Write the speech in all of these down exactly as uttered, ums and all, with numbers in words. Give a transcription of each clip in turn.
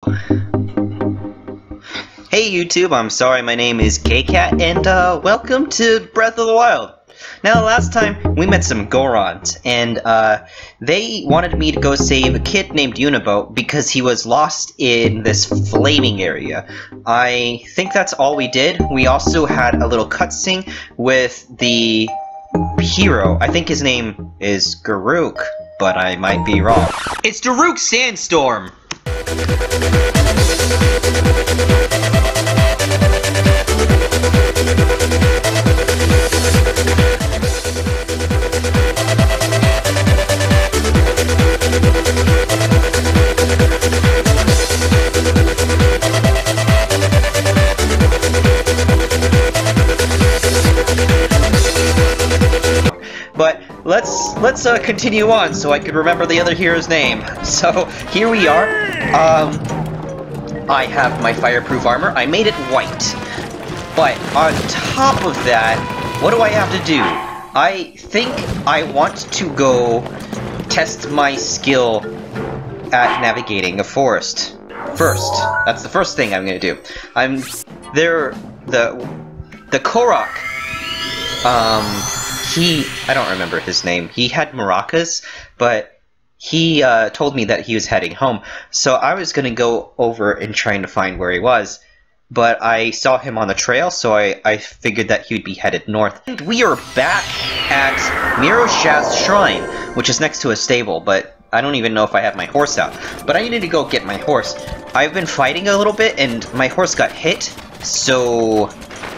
Hey YouTube, I'm sorry, my name is K K A T, and uh, welcome to Breath of the Wild. Now, last time we met some Gorons, and uh, they wanted me to go save a kid named Unibo because he was lost in this flaming area. I think that's all we did. We also had a little cutscene with the hero. I think his name is Garuk, but I might be wrong. It's Daruk Sandstorm! But let's let's uh, continue on so I could remember the other hero's name. So here we are. Um, I have my fireproof armor. I made it white. But on top of that, what do I have to do? I think I want to go test my skill at navigating a forest first. That's the first thing I'm gonna do. I'm there. The the Korok. Um. He, I don't remember his name. He had maracas, but he uh, told me that he was heading home. So I was going to go over and trying to find where he was, but I saw him on the trail, so I, I figured that he would be headed north. And we are back at Miroshaz's Shrine, which is next to a stable, but I don't even know if I have my horse out. But I need to go get my horse. I've been fighting a little bit, and my horse got hit, so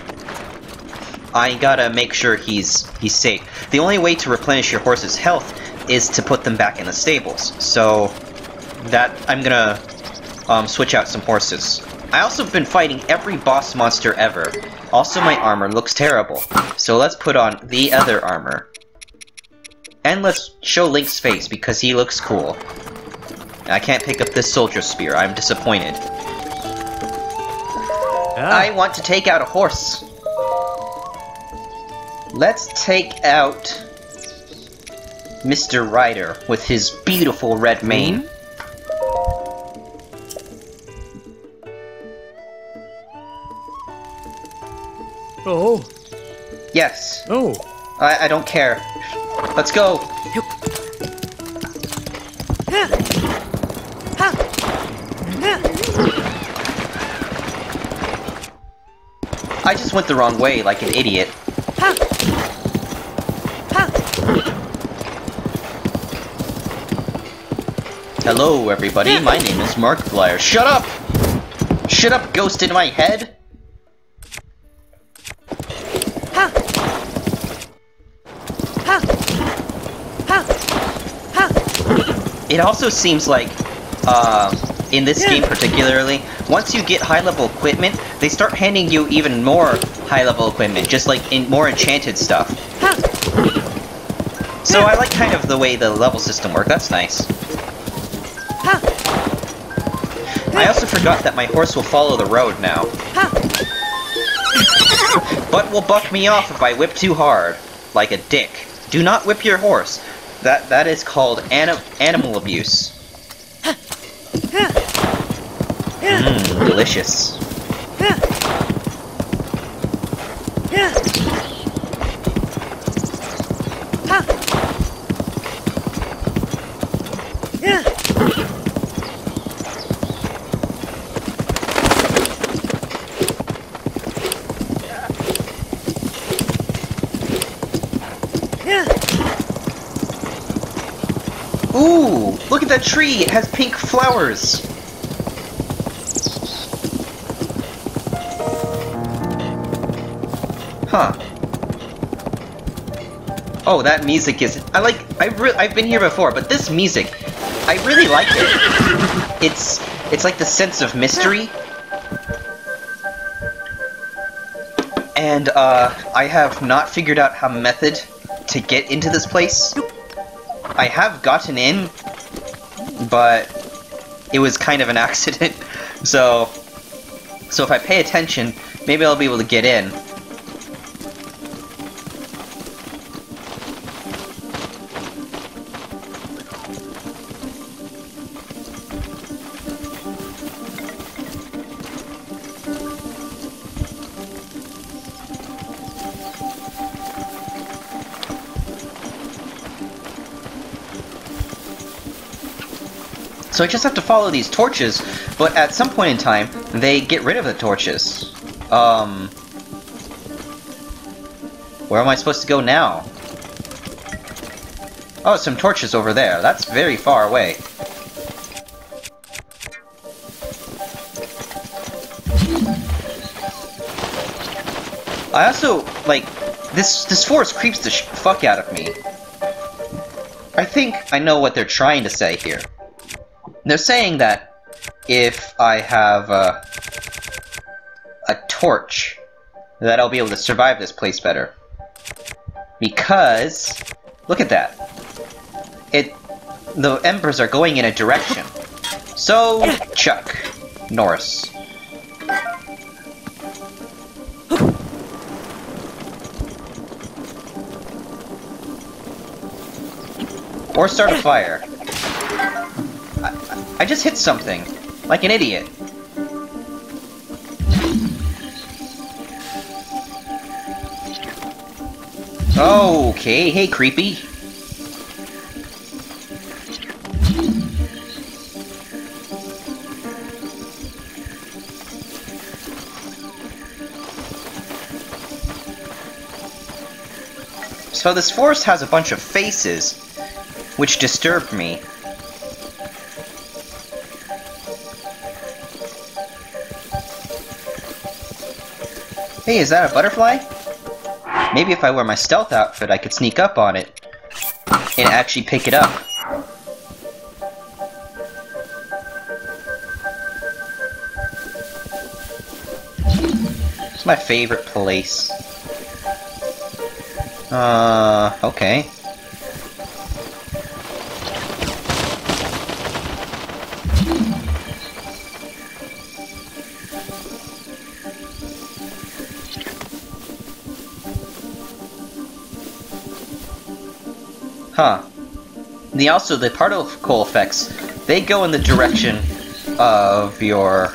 I gotta make sure he's he's safe. The only way to replenish your horse's health is to put them back in the stables. So that I'm gonna um, switch out some horses. I also have been fighting every boss monster ever. Also, my armor looks terrible. So let's put on the other armor. And let's show Link's face because he looks cool. I can't pick up this soldier spear. I'm disappointed. Ah. I want to take out a horse. Let's take out Mister Ryder with his beautiful red mane. Mm-hmm. Oh. Yes. Oh. I, I don't care. Let's go. I just went the wrong way like an idiot. Hello, everybody. My name is Markiplier. Shut up! Shut up, ghost in my head! It also seems like, uh, in this game particularly, once you get high-level equipment, they start handing you even more high-level equipment, just like in more enchanted stuff. So I like kind of the way the level system works. That's nice. I also forgot that my horse will follow the road now. But will buck me off if I whip too hard, like a dick. Do not whip your horse. That that is called anim animal abuse. Mmm, delicious. Ooh, look at that tree! It has pink flowers! Huh. Oh, that music is... I like... I re I've been here before, but this music, I really like it. It's... It's like the sense of mystery. And, uh, I have not figured out how method to get into this place. I have gotten in, but it was kind of an accident. So, so if I pay attention, maybe I'll be able to get in. So I just have to follow these torches, but at some point in time, they get rid of the torches. Um... Where am I supposed to go now? Oh, some torches over there. That's very far away. I also, like, this this forest creeps the sh fuck out of me. I think I know what they're trying to say here. They're saying that if I have uh, a torch, that I'll be able to survive this place better. Because, look at that. It, the embers are going in a direction. So, Chuck Norris. Or start a fire. I, I just hit something, like an idiot. Okay, hey creepy. So this forest has a bunch of faces, which disturbed me. Hey, is that a butterfly? Maybe if I wear my stealth outfit, I could sneak up on it and actually pick it up. It's my favorite place. Uh, okay. Huh. The also the particle effects, they go in the direction of your.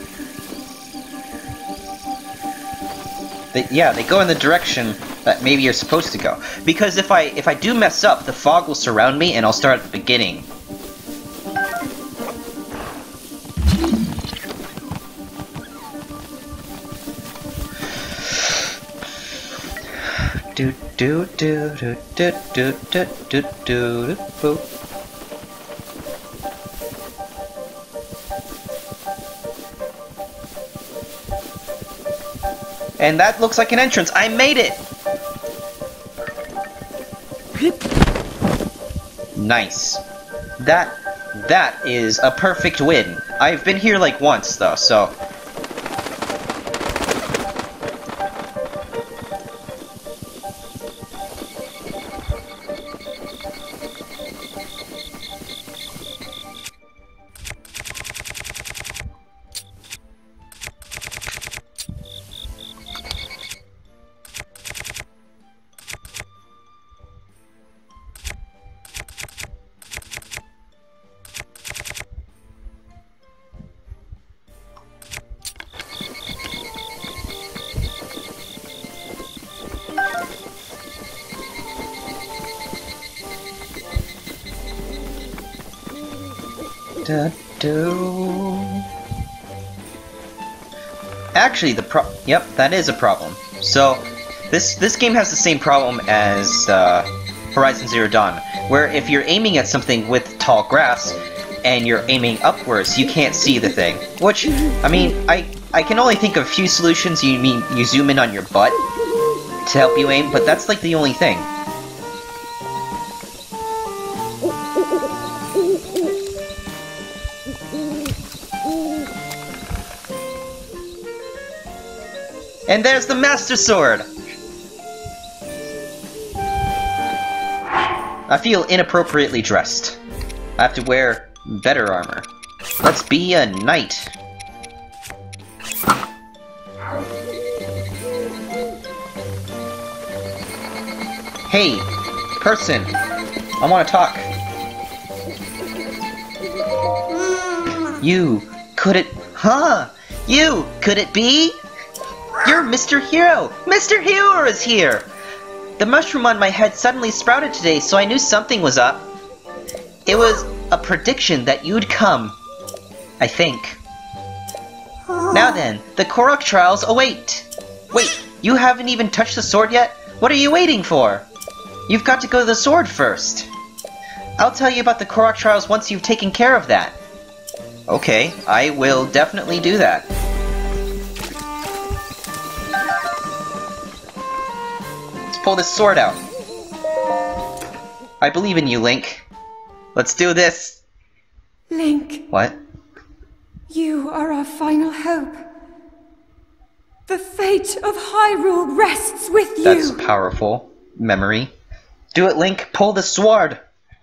They, yeah, they go in the direction that maybe you're supposed to go. Because if I if I do mess up, the fog will surround me, and I'll start at the beginning. Do do do do do do do do do do. And that looks like an entrance. I made it. Nice. That that is a perfect win. I've been here like once though, so. Da, do. Actually, the pro- yep, that is a problem. So, this this game has the same problem as uh, Horizon Zero Dawn, where if you're aiming at something with tall grass and you're aiming upwards, you can't see the thing. Which, I mean, I I can only think of a few solutions. You mean you zoom in on your butt to help you aim, but that's like the only thing. And there's the Master Sword! I feel inappropriately dressed. I have to wear better armor. Let's be a knight. Hey, person, I want to talk. You, could it, huh? You, could it be? You're Mister Hero! Mister Hero is here! The mushroom on my head suddenly sprouted today, so I knew something was up. It was a prediction that you'd come. I think. Now then, the Korok trials await! Wait, you haven't even touched the sword yet? What are you waiting for? You've got to go to the sword first. I'll tell you about the Korok trials once you've taken care of that. Okay, I will definitely do that. Let's pull this sword out. I believe in you, Link. Let's do this. Link. What? You are our final hope. The fate of Hyrule rests with you. That's powerful. Memory. Do it, Link. Pull the sword.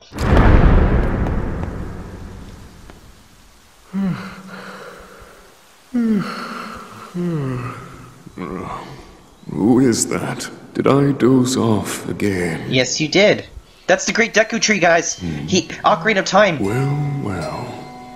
Who is that? Did I doze off again? Yes, you did. That's the Great Deku Tree, guys. Hmm. He, Ocarina of Time. Well, well.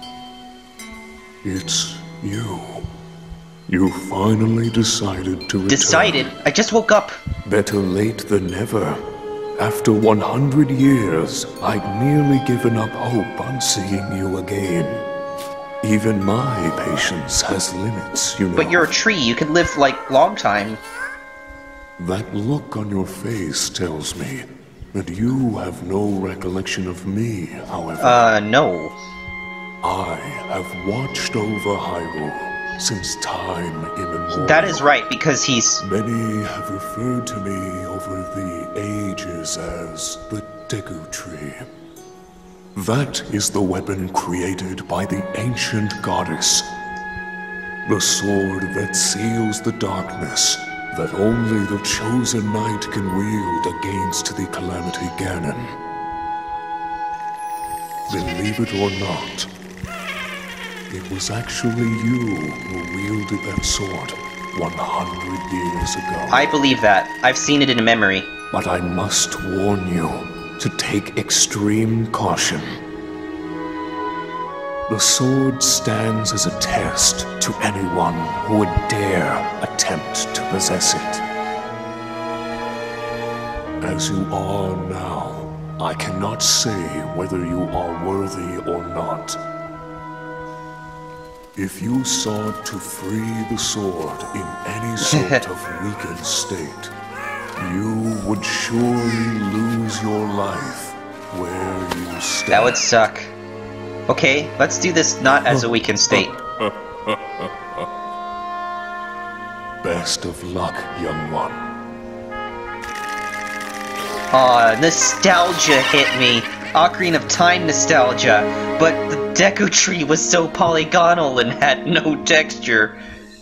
It's you. You finally decided to return. Decided? I just woke up. Better late than never. After one hundred years, I'd nearly given up hope on seeing you again. Even my patience has limits, you know. But you're a tree. You can live, like, long time. That look on your face tells me that you have no recollection of me, however. Uh, no. I have watched over Hyrule since time immemorial. That is right, because he's... Many have referred to me over the ages as the Deku Tree. That is the weapon created by the ancient goddess. The sword that seals the darkness that only the chosen knight can wield against the Calamity Ganon. Believe it or not, it was actually you who wielded that sword one hundred years ago. I believe that. I've seen it in memory. But I must warn you to take extreme caution. The sword stands as a test to anyone who would dare attempt to possess it. As you are now, I cannot say whether you are worthy or not. If you sought to free the sword in any sort of weakened state, you would surely lose your life where you stand. That would suck. Okay, let's do this not as a weakened state. Best of luck, young one. Aw, nostalgia hit me. Ocarina of Time nostalgia. But the Deku Tree was so polygonal and had no texture.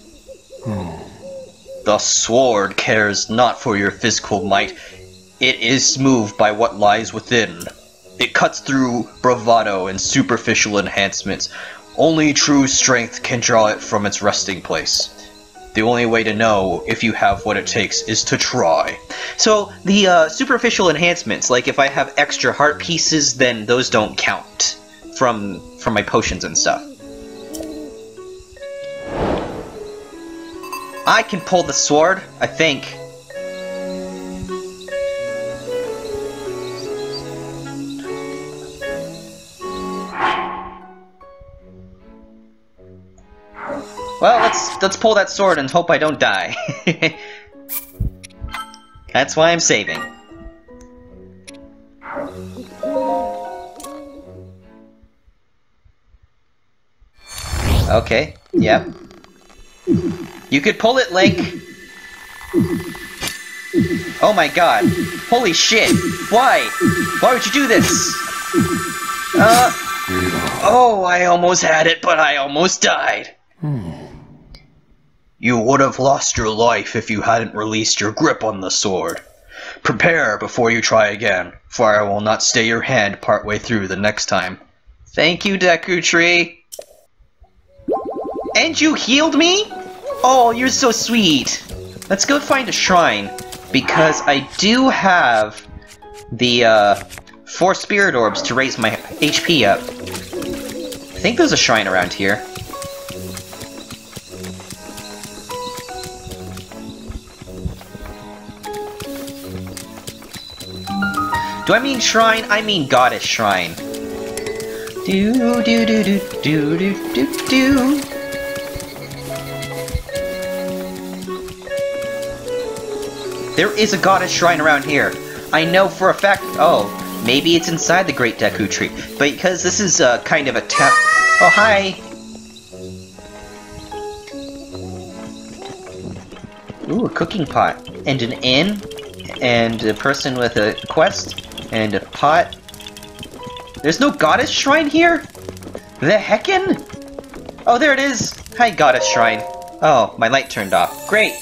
The sword cares not for your physical might. It is moved by what lies within. It cuts through bravado and superficial enhancements. Only true strength can draw it from its resting place. The only way to know if you have what it takes is to try. So, the uh, superficial enhancements, like if I have extra heart pieces, then those don't count from, from my potions and stuff. I can pull the sword, I think. Well, let's let's pull that sword and hope I don't die. That's why I'm saving. Okay, yep. You could pull it, Link. Oh my god. Holy shit. Why? Why would you do this? Uh... Oh, I almost had it, but I almost died. You would have lost your life if you hadn't released your grip on the sword. Prepare before you try again, for I will not stay your hand partway through the next time. Thank you, Deku Tree. And you healed me? Oh, you're so sweet. Let's go find a shrine, because I do have the uh, four spirit orbs to raise my H P up. I think there's a shrine around here. Do I mean shrine? I mean goddess shrine. Do do do do do do do do. There is a goddess shrine around here. I know for a fact. Oh, maybe it's inside the Great Deku Tree. But because this is uh, kind of a tap. Oh, hi. Ooh, a cooking pot and an inn and a person with a quest and a pot. There's no goddess shrine here? The heckin'? Oh, there it is! Hi, goddess shrine. Oh, my light turned off. Great!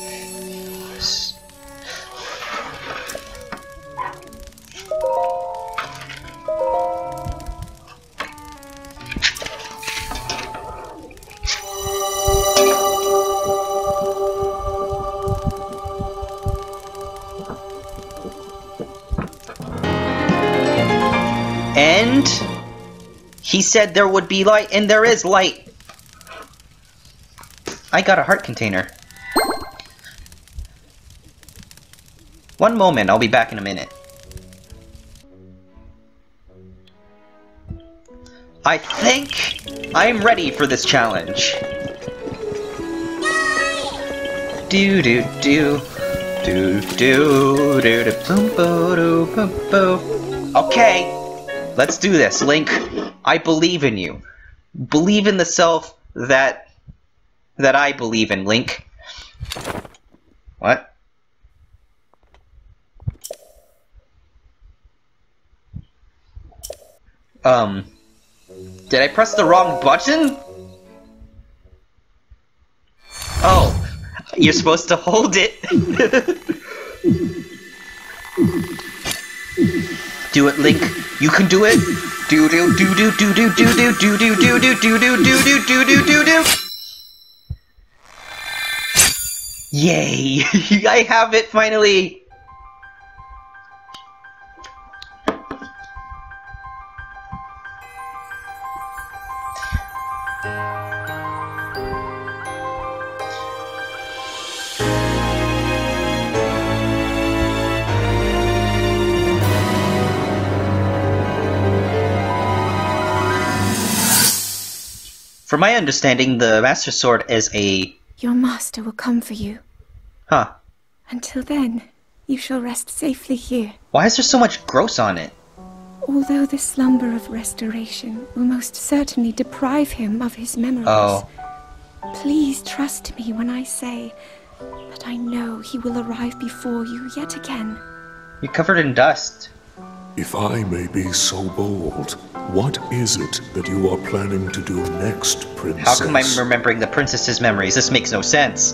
And he said there would be light, and there is light. I got a heart container. One moment, I'll be back in a minute. I think I'm ready for this challenge. Do do do do do do do boom boom boom boom. Okay. Let's do this, Link. I believe in you. Believe in the self that... that I believe in, Link. What? Um... Did I press the wrong button? Oh. You're supposed to hold it. Do it, Link. You can do it. Do do do do do do do do do do do do do do do do do do do. Yay! I have it finally. From my understanding, the Master Sword is a... Your master will come for you. Huh. Until then, you shall rest safely here. Why is there so much gross on it? Although the slumber of restoration will most certainly deprive him of his memories, Oh. please trust me when I say that I know he will arrive before you yet again. You're covered in dust. If I may be so bold, what is it that you are planning to do next, Princess? How come I'm remembering the princess's memories? This makes no sense.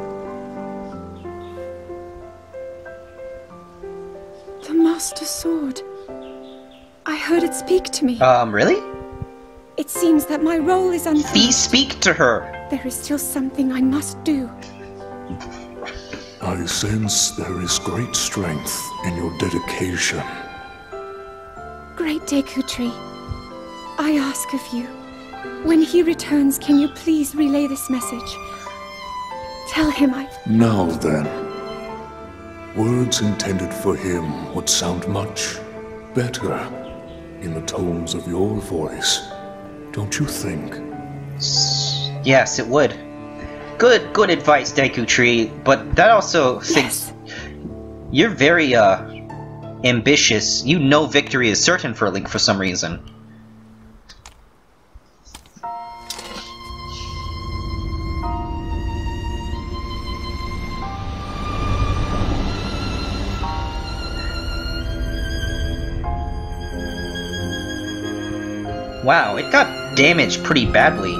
The Master Sword. I heard it speak to me. Um, really? It seems that my role is unfinished. Fee, speak to her! There is still something I must do. I sense there is great strength in your dedication. Great Deku Tree, I ask of you, when he returns, can you please relay this message? Tell him I... Now then, words intended for him would sound much better in the tones of your voice, don't you think? Yes, it would. Good, good advice, Deku Tree, but that also Yes. You're very, uh, ambitious. You know victory is certain for Link for some reason. Wow, it got damaged pretty badly.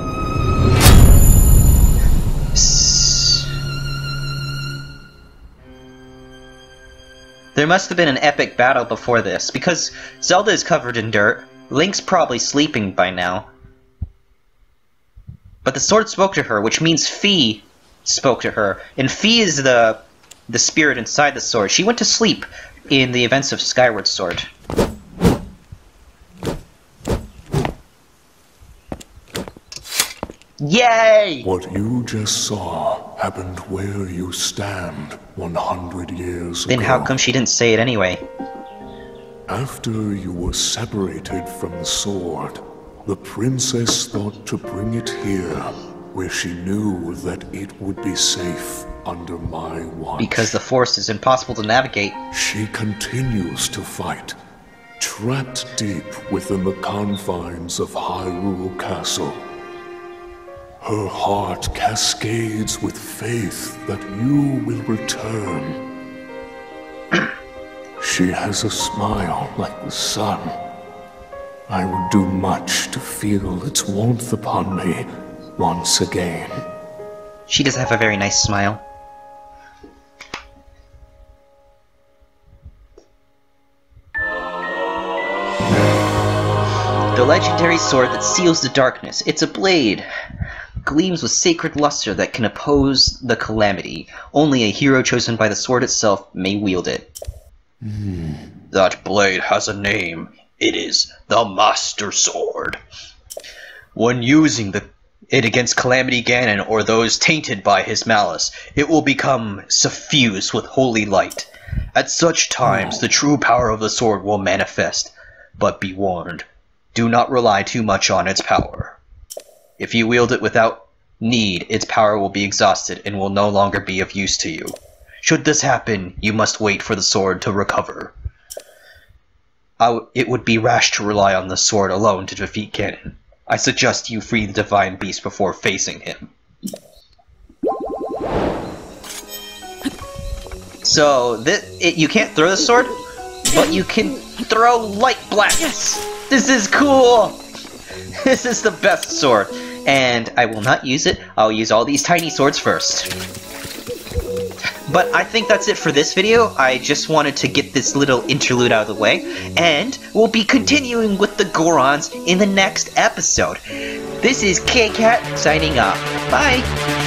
There must have been an epic battle before this, because Zelda is covered in dirt, Link's probably sleeping by now. But the sword spoke to her, which means Fee spoke to her, and Fee is the the spirit inside the sword. She went to sleep in the events of Skyward Sword. Yay! What you just saw happened where you stand one hundred years Then ago. how come she didn't say it anyway? After you were separated from the sword, the princess thought to bring it here, where she knew that it would be safe under my watch. Because the forest is impossible to navigate. She continues to fight, trapped deep within the confines of Hyrule Castle. Her heart cascades with faith that you will return. She has a smile like the sun. I would do much to feel its warmth upon me once again. She does have a very nice smile. The legendary sword that seals the darkness. It's a blade. Gleams with sacred luster that can oppose the calamity. Only a hero chosen by the sword itself may wield it. Hmm. That blade has a name. It is the Master Sword. When using the, it against Calamity Ganon or those tainted by his malice, it will become suffused with holy light. At such times, the true power of the sword will manifest. But be warned, do not rely too much on its power. If you wield it without need, its power will be exhausted and will no longer be of use to you. Should this happen, you must wait for the sword to recover. I w it would be rash to rely on the sword alone to defeat Ganon. I suggest you free the Divine Beast before facing him. So, this, it, you can't throw the sword, but you can throw light blasts! This is cool! This is the best sword. And I will not use it. I'll use all these tiny swords first. But I think that's it for this video. I just wanted to get this little interlude out of the way. And we'll be continuing with the Gorons in the next episode. This is K K A T signing off. Bye!